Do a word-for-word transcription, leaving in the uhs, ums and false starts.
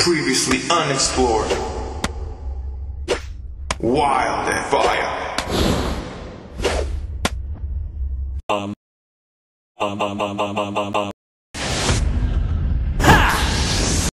Previously unexplored. Wild and fire. Um, um, um, um, um, um, um, um.